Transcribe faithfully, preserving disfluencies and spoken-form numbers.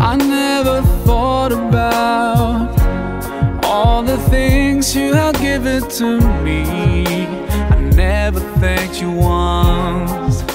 I never thought about all the things you have given to me. I never thanked you once